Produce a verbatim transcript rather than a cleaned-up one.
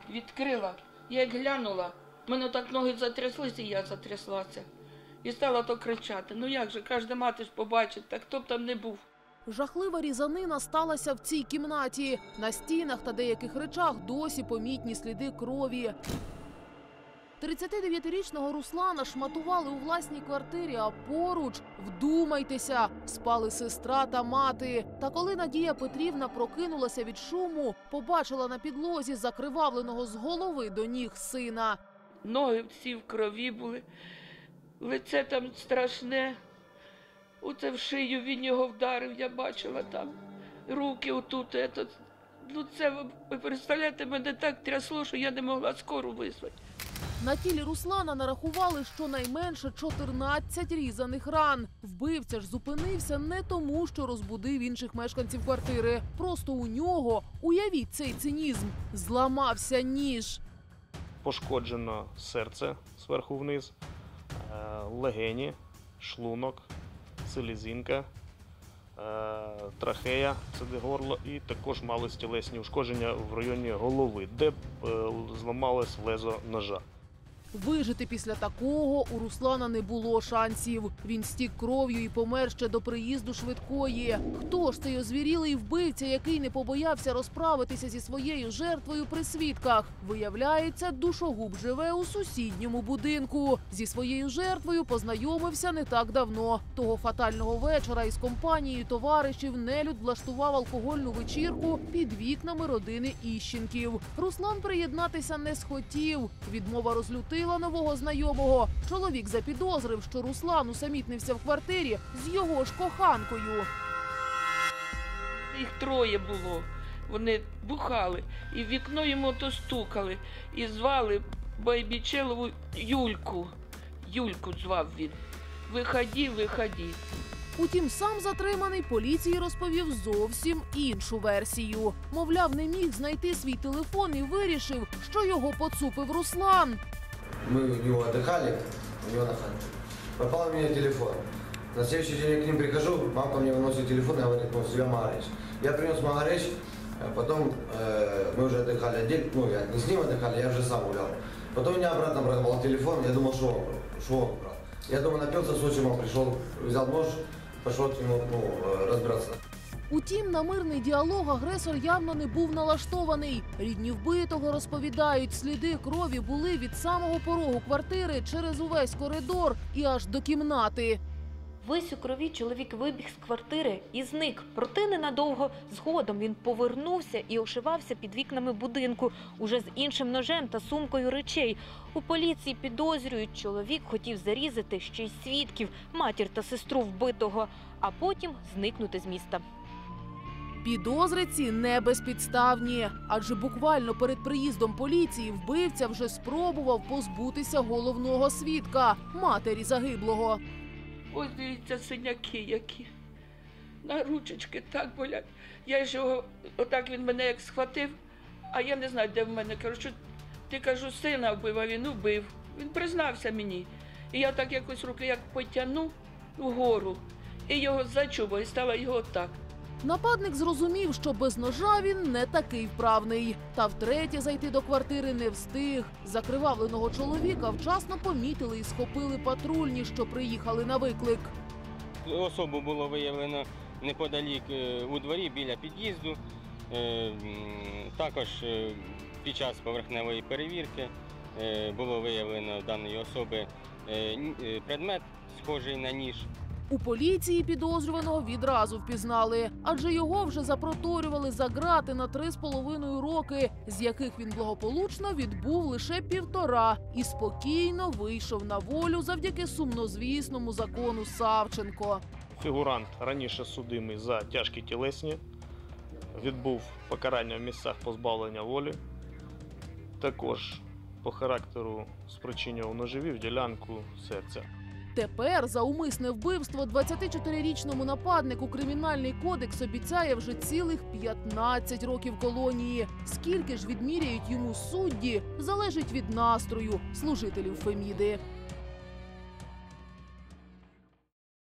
відкрила. Я як глянула, в мене так ноги затряслися, і я затряслася. І стала то кричати. Ну як же, кожна мати ж побачить, так хто б там не був. Жахлива різанина сталася в цій кімнаті. На стінах та деяких речах досі помітні сліди крові. тридцятидев'ятирічного Руслана шматували у власній квартирі, а поруч, вдумайтеся, спали сестра та мати. Та коли Надія Петрівна прокинулася від шуму, побачила на підлозі закривавленого з голови до ніг сина. Ноги всі в крові були, лице там страшне. Оце в шию він його вдарив, я бачила там. Руки отут. Ето. Ну це, ви представляєте, мене так трясло, що я не могла скору визвати. На тілі Руслана нарахували щонайменше чотирнадцять різаних ран. Вбивця ж зупинився не тому, що розбудив інших мешканців квартири. Просто у нього, уявіть цей цинізм, зламався ніж. Пошкоджено серце зверху вниз, легені, шлунок, селезінка, трахея, це де горло, і також мали тілесні ушкодження в районі голови, де зламалось лезо ножа. Вижити після такого у Руслана не було шансів. Він стік кров'ю і помер ще до приїзду швидкої. Хто ж цей озвірілий вбивця, який не побоявся розправитися зі своєю жертвою при свідках? Виявляється, душогуб живе у сусідньому будинку. Зі своєю жертвою познайомився не так давно. Того фатального вечора із компанією товаришів нелюд влаштував алкогольну вечірку під вікнами родини Іщенків. Руслан приєднатися не схотів. Відмова розлютила нового знайомого. Чоловік запідозрив, що Руслан усамітнився в квартирі з його ж коханкою. Їх троє було. Вони бухали. І в вікно йому то стукали. І звали Байбічелову Юльку. Юльку звав він. Виходи, виходи. Утім, сам затриманий поліції розповів зовсім іншу версію. Мовляв, не міг знайти свій телефон і вирішив, що його поцупив Руслан. Мы у него отдыхали, у него на хате. Попал у меня телефон. На следующий день я к ним прихожу, мамка мне выносит телефон и говорит, ну, себе Магарыч. Я принес Магарыч, потом э, мы уже отдыхали отдельно, ну, я не с ним отдыхали, я уже сам гулял. Потом у меня обратно брал телефон, я думал, что он, что он брал. Я дома напился, с отчимом пришел, взял нож, пошел к нему, ну, разбираться. Утім, на мирний діалог агресор явно не був налаштований. Рідні вбитого розповідають, сліди крові були від самого порогу квартири через увесь коридор і аж до кімнати. Весь у крові чоловік вибіг з квартири і зник. Проте ненадовго згодом він повернувся і ошивався під вікнами будинку, уже з іншим ножем та сумкою речей. У поліції підозрюють, чоловік хотів зарізати ще й свідків, матір та сестру вбитого, а потім зникнути з міста. Підозри ці не безпідставні, адже буквально перед приїздом поліції вбивця вже спробував позбутися головного свідка – матері загиблого. Ось дивіться, синяки які. На ручечки так болять. Я ж його, отак він мене як схватив, а я не знаю, де в мене. Кажу, що ти, кажу, сина вбив, а він убив. Він признався мені. І я так якось руки як потягну вгору, і його зачуба, і стала його так. Нападник зрозумів, що без ножа він не такий вправний. Та втретє зайти до квартири не встиг. Закривавленого чоловіка вчасно помітили і схопили патрульні, що приїхали на виклик. Особу було виявлено неподалік у дворі біля під'їзду. Також під час поверхневої перевірки було виявлено даної особи предмет, схожий на ніж. У поліції підозрюваного відразу впізнали, адже його вже запроторювали за ґрати на три з половиною роки, з яких він благополучно відбув лише півтора і спокійно вийшов на волю завдяки сумнозвісному закону Савченко. Фігурант раніше судимий за тяжкі тілесні, відбув покарання в місцях позбавлення волі, також по характеру спричинював ножові в ділянку серця. Тепер за умисне вбивство двадцятичотирирічному нападнику Кримінальний кодекс обіцяє вже цілих п'ятнадцять років колонії. Скільки ж відміряють йому судді, залежить від настрою служителів Феміди.